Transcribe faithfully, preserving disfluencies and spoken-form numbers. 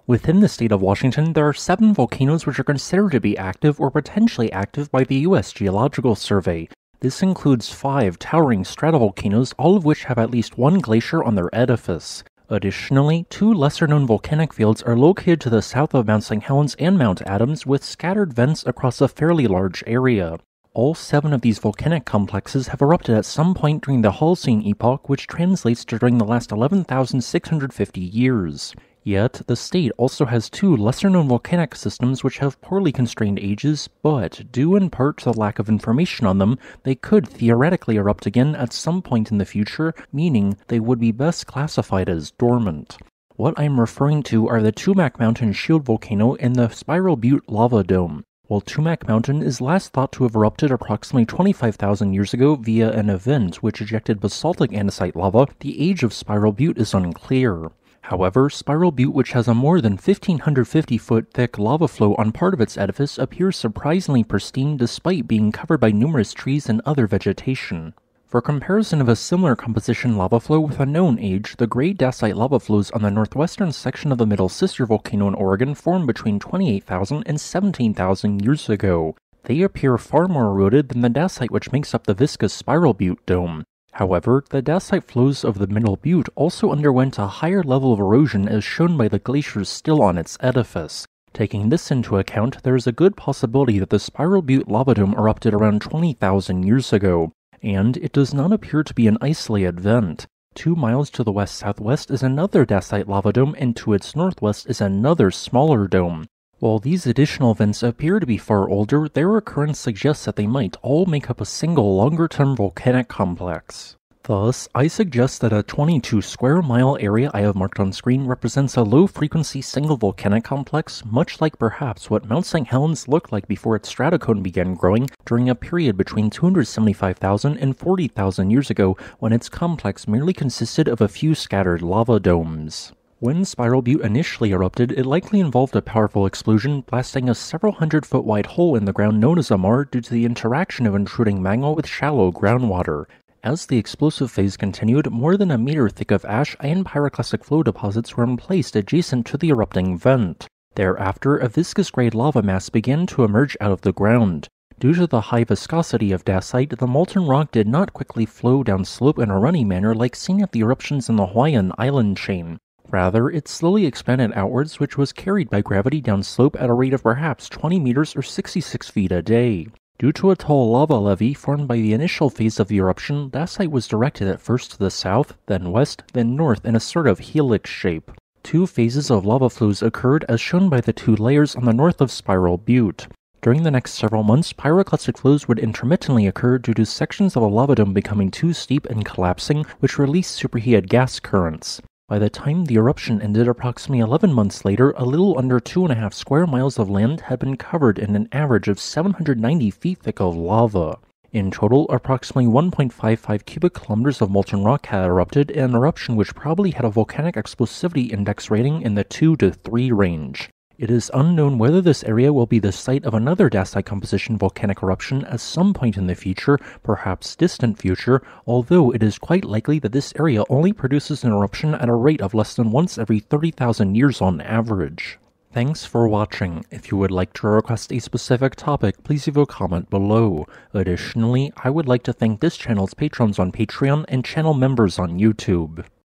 Within the state of Washington, there are seven volcanoes which are considered to be active or potentially active by the U S Geological Survey. This includes five towering stratovolcanoes, all of which have at least one glacier on their edifice. Additionally, two lesser-known volcanic fields are located to the south of Mount Saint Helens and Mount Adams, with scattered vents across a fairly large area. All seven of these volcanic complexes have erupted at some point during the Holocene epoch, which translates to during the last eleven thousand six hundred fifty years. Yet, the state also has two lesser-known volcanic systems which have poorly constrained ages, but, due in part to the lack of information on them, they could theoretically erupt again at some point in the future, meaning they would be best classified as dormant. What I am referring to are the Tumac Mountain Shield Volcano and the Spiral Butte Lava Dome. While Tumac Mountain is last thought to have erupted approximately twenty-five thousand years ago via an event which ejected basaltic andesite lava, the age of Spiral Butte is unclear. However, Spiral Butte, which has a more than one thousand five hundred fifty foot thick lava flow on part of its edifice, appears surprisingly pristine despite being covered by numerous trees and other vegetation. For comparison of a similar composition lava flow with a known age, the Great Dacite lava flows on the northwestern section of the Middle Sister Volcano in Oregon formed between twenty-eight thousand and seventeen thousand years ago. They appear far more eroded than the dacite which makes up the viscous Spiral Butte dome. However, the dacite flows of the Middle Butte also underwent a higher level of erosion as shown by the glaciers still on its edifice. Taking this into account, there is a good possibility that the Spiral Butte lava dome erupted around twenty thousand years ago, and it does not appear to be an isolated vent. Two miles to the west-southwest is another dacite lava dome, and to its northwest is another smaller dome. While these additional vents appear to be far older, their occurrence suggests that they might all make up a single longer-term volcanic complex. Thus, I suggest that a twenty-two square mile area I have marked on screen represents a low-frequency single volcanic complex, much like perhaps what Mount Saint Helens looked like before its stratocone began growing during a period between two hundred seventy-five thousand and forty thousand years ago, when its complex merely consisted of a few scattered lava domes. When Spiral Butte initially erupted, it likely involved a powerful explosion, blasting a several hundred foot wide hole in the ground known as a mar due to the interaction of intruding magma with shallow groundwater. As the explosive phase continued, more than a meter thick of ash and pyroclastic flow deposits were emplaced adjacent to the erupting vent. Thereafter, a viscous-grade lava mass began to emerge out of the ground. Due to the high viscosity of dacite, the molten rock did not quickly flow down slope in a runny manner like seen at the eruptions in the Hawaiian island chain. Rather, it slowly expanded outwards, which was carried by gravity down slope at a rate of perhaps twenty meters or sixty-six feet a day. Due to a tall lava levee formed by the initial phase of the eruption, dacite was directed at first to the south, then west, then north in a sort of helix shape. Two phases of lava flows occurred as shown by the two layers on the north of Spiral Butte. During the next several months, pyroclastic flows would intermittently occur due to sections of the lava dome becoming too steep and collapsing, which released superheated gas currents. By the time the eruption ended approximately eleven months later, a little under two and a half square miles of land had been covered in an average of seven hundred ninety feet thick of lava. In total, approximately one point five five cubic kilometers of molten rock had erupted in an eruption which probably had a volcanic explosivity index rating in the two to three range. It is unknown whether this area will be the site of another dacite composition volcanic eruption at some point in the future, perhaps distant future, although it is quite likely that this area only produces an eruption at a rate of less than once every thirty thousand years on average. Thanks for watching. If you would like to request a specific topic, please leave a comment below. Additionally, I would like to thank this channel's patrons on Patreon and channel members on YouTube.